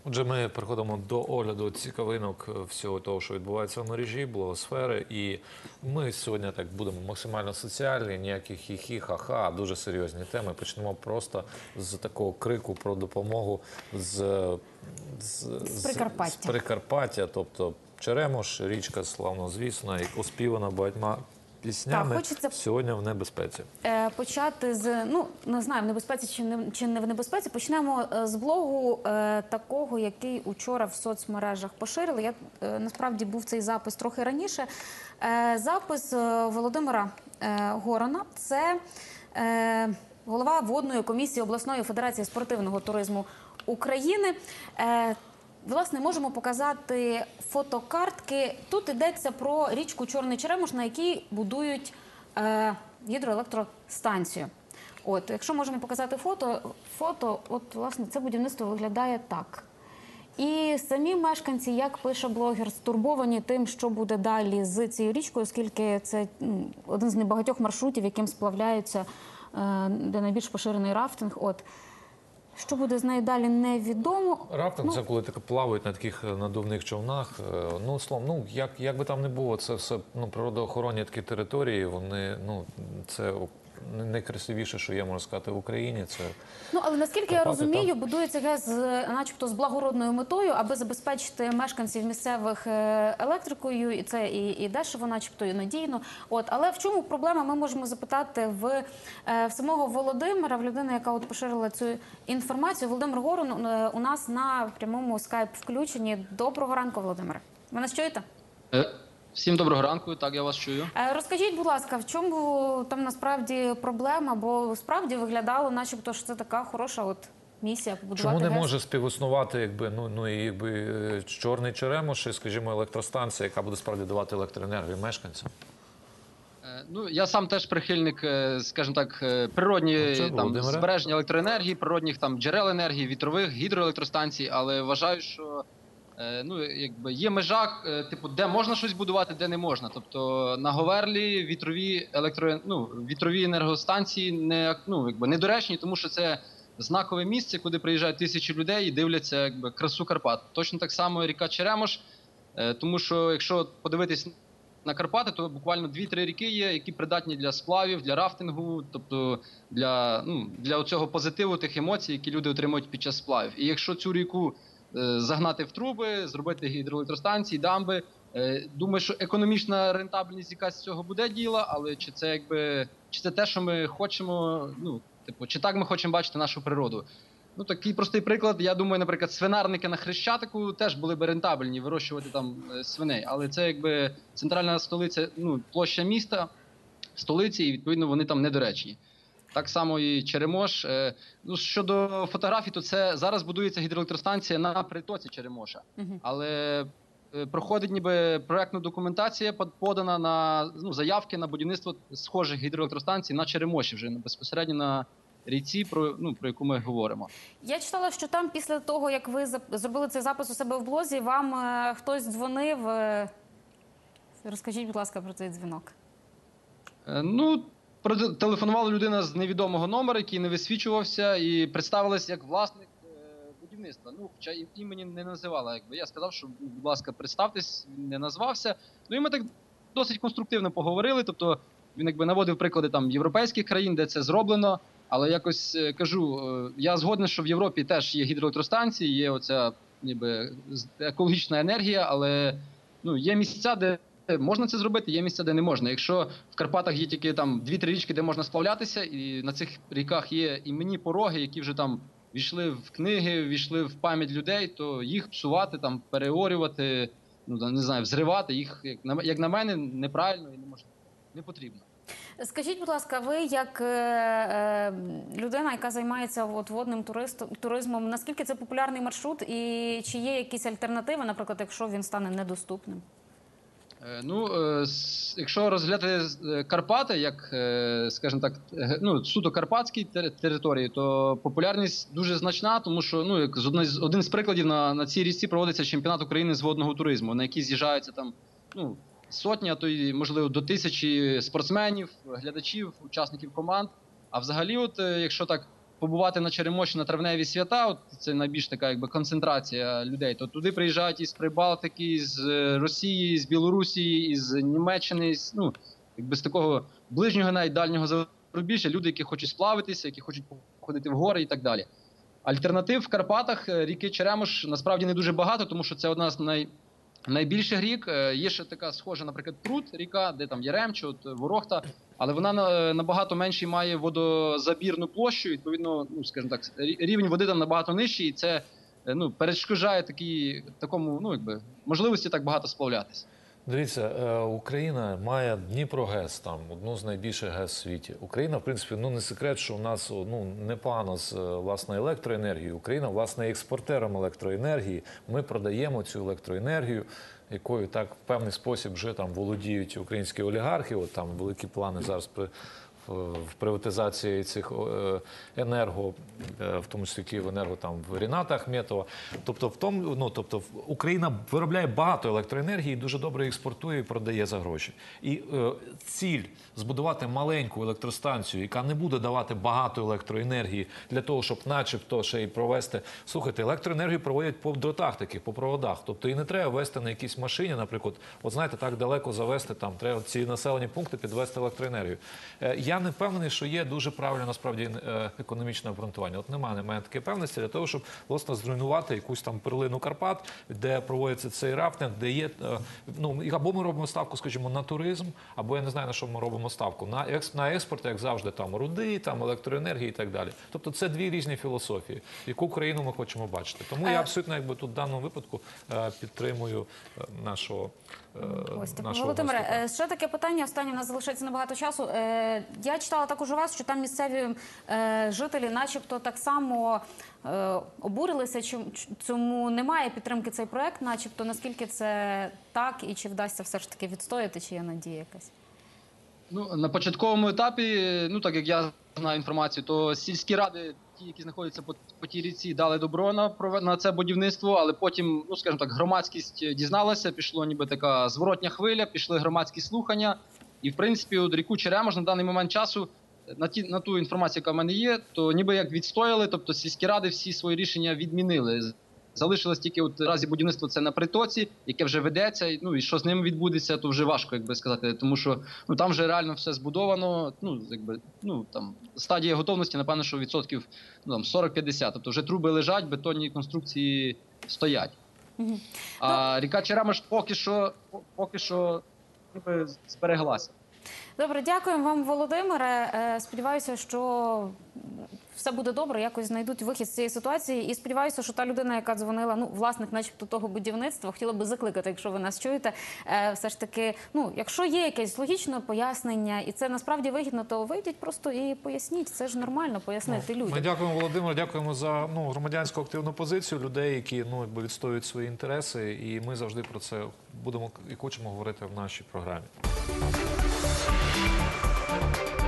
Отже, ми переходимо до огляду цікавинок всього того, що відбувається в мережі, блогосфери. І ми сьогодні так будемо максимально соціальні, ніяких хі-хі, ха-ха, дуже серйозні теми. Почнемо просто з такого крику про допомогу з Прикарпаття. Тобто Черемош, річка славнозвісна, і оспівана багатьма піснями, сьогодні в небезпеці. Почати з, не знаю, в небезпеці чи не в небезпеці. Почнемо з блогу такого, який учора в соцмережах поширили. Насправді був цей запис трохи раніше. Запис Володимира Горона. Це голова Водної комісії обласної федерації спортивного туризму України. Власне, можемо показати фотокартки. Тут йдеться про річку Чорний Черемош, на якій будують гідроелектростанцію. От, якщо можемо показати фото, от, власне, це будівництво виглядає так. І самі мешканці, як пише блогер, стурбовані тим, що буде далі з цією річкою, оскільки це один з небагатьох маршрутів, яким сплавляються, де найбільш поширений рафтинг. От. Що буде з нею далі, невідомо. Рафтинг – це коли плавають на таких надувних човнах. Словом, як би там не було, це все природоохоронні такі території, вони, це найкрасивіше, що є, можна сказати, в Україні. Це але наскільки я розумію, будується ГЕС начебто з благородною метою, аби забезпечити мешканців місцевих електрикою, і це і дешево, начебто, і надійно. Але в чому проблема, ми можемо запитати в самого Володимира, в людини, яка поширила цю інформацію. Володимир Горон у нас на прямому скайп-включенні. Доброго ранку, Володимире. Ви нас чуєте? Всім доброго ранку, так, я вас чую. Розкажіть, будь ласка, в чому там насправді проблема, бо справді виглядало, начебто, що це така хороша місія побудувати ГЕС. Чому не ГЕС? може співіснувати, Чорний Черемош і, скажімо, електростанція, яка буде справді давати електроенергію мешканцям? Я сам теж прихильник, скажімо так, природньої збереження електроенергії, природних джерел енергії, вітрових, гідроелектростанцій, але вважаю, що є межа, де можна щось будувати, де не можна. Тобто на Говерлі вітрові енергостанції недоречні, тому що це знакове місце, куди приїжджають тисячі людей і дивляться красу Карпат. Точно так само ріка Черемош, тому що якщо подивитись на Карпати, то буквально 2-3 ріки є, які придатні для сплавів, для рафтингу, тобто для цього позитиву, тих емоцій, які люди отримують під час сплавів. І якщо цю ріку загнати в труби, зробити гідроелектростанції, дамби. Думаю, що економічна рентабельність якась з цього буде діла, але чи це те, що ми хочемо, чи так ми хочемо бачити нашу природу. Такий простий приклад, я думаю, наприклад, свинарники на Хрещатику теж були б рентабельні вирощувати там свиней, але це центральна столиця, площа міста, столиці, і відповідно вони там недоречні. Так само і Черемош. Щодо фотографій, то це зараз будується гідроелектростанція на притоці Черемоша. Але проходить ніби проектна документація, подана на заявки на будівництво схожих гідроелектростанцій на Черемоші, вже безпосередньо на річці, про яку ми говоримо. Я читала, що там після того, як ви зробили цей запис у себе в блозі, вам хтось дзвонив. Розкажіть, будь ласка, про цей дзвінок. Телефонувала людина з невідомого номера, який не висвічувався, і представилась як власник будівництва. Хоча імені не називала. Я сказав, що, будь ласка, представтесь, він не назвався. І ми так досить конструктивно поговорили. Тобто він наводив приклади європейських країн, де це зроблено. Але якось кажу, я згоден, що в Європі теж є гідроелектростанції, є оця екологічна енергія, але є місця, де можна це зробити, є місця, де не можна. Якщо в Карпатах є тільки 2-3 річки, де можна сплавлятися, і на цих ріках є іменні пороги, які вже війшли в книги, війшли в пам'ять людей, то їх псувати, переорювати, не знаю, взривати, їх, як на мене, неправильно і не потрібно. Скажіть, будь ласка, ви як людина, яка займається водним туризмом, наскільки це популярний маршрут і чи є якісь альтернативи, наприклад, якщо він стане недоступним? Якщо розглядати Карпати, як, скажімо так, суто карпатські території, то популярність дуже значна, тому що, один з прикладів, на цій річці проводиться чемпіонат України з водного туризму, на який з'їжджаються сотні, а то й, можливо, до 1000 спортсменів, глядачів, учасників команд. А взагалі, якщо так побувати на Черемоші на травневі свята, от це найбільш така якби концентрація людей, то туди приїжджають із Прибалтики, з Росії, з Білорусі, із Німеччини, ну, якби з такого ближнього, навіть дальнього зарубіжжя, люди, які хочуть сплавитися, які хочуть походити в гори і так далі. Альтернатив в Карпатах ріки Черемош насправді не дуже багато, тому що це одна з найбільших рік. Є ще така схожа, наприклад, Прут ріка, де там Яремче, от Ворохта, але вона набагато менший має водозабірну площу, відповідно, ну, скажімо так, рівень води там набагато нижчий, і це, ну, перешкоджає такому, ну, якби, можливості так багато сплавлятися. Дивіться, Україна має Дніпрогес, там одну з найбільших ГЕС в світі. Україна, в принципі, ну не секрет, що у нас ну непогано з власне електроенергією. Україна, власне, експортером електроенергії. Ми продаємо цю електроенергію, якою так в певний спосіб вже там володіють українські олігархи. От там великі плани зараз в приватизації цих енерго, в тому числі Київенерго, там в Ріната Ахметова. Тобто, Україна виробляє багато електроенергії, дуже добре експортує і продає за гроші. І ціль збудувати маленьку електростанцію, яка не буде давати багато електроенергії для того, щоб начебто ще й провести. Слухайте, електроенергію проводять по дротах таких, по проводах. Тобто і не треба вести на якійсь машині, наприклад, от знаєте, так далеко завести, там треба ці населені пункти підвести електроенергію. Я не впевнений, що є дуже правильне, насправді, економічне обґрунтування. От немає такої певності для того, щоб, власне, зруйнувати якусь там перлину Карпат, де проводиться цей рафтинг, де є, ну, або ми робимо ставку, скажімо, на туризм, або я не знаю, на що ми робимо ставку. На експорт, як завжди, там, руди, там, електроенергії і так далі. Тобто це дві різні філософії, яку країну ми хочемо бачити. Тому я абсолютно, якби, тут в даному випадку підтримую нашого Володимире, ще таке питання, останнє, у нас залишається небагато часу. Я читала також у вас, що там місцеві жителі начебто так само обурилися, чому немає підтримки цей проект, начебто, наскільки це так і чи вдасться все ж таки відстояти, чи є надія якась? Ну, на початковому етапі, ну, так як я знаю інформацію, то сільські ради, ті, які знаходяться по тій ріці, дали добро на це будівництво, але потім, ну, скажімо так, громадськість дізналася, пішло ніби така зворотня хвиля, пішли громадські слухання, і, в принципі, от ріку Черемош на даний момент часу, на ту інформацію, яка в мене є, то ніби як відстояли, тобто сільські ради всі свої рішення відмінили. Залишилось тільки от разі будівництво це на притоці, яке вже ведеться, ну і що з ним відбудеться, то вже важко, якби сказати, тому що ну там вже реально все збудовано, ну якби ну там стадія готовності, напевно, що відсотків ну, там 40-50, тобто вже труби лежать, бетонні конструкції стоять. А ріка Черемош поки що ніби збереглася. Добре, дякуємо вам, Володимире. Сподіваюся, що все буде добре, якось знайдуть вихід з цієї ситуації. І сподіваюся, що та людина, яка дзвонила, ну, власник начебто того будівництва, хотіла би закликати, якщо ви нас чуєте, все ж таки, ну, якщо є якесь логічне пояснення, і це насправді вигідно, то вийдіть просто і поясніть. Це ж нормально, пояснити людям. Ми дякуємо, Володимир, дякуємо за громадянську активну позицію людей, які якби відстоюють свої інтереси, і ми завжди про це будемо і хочемо говорити в нашій програмі.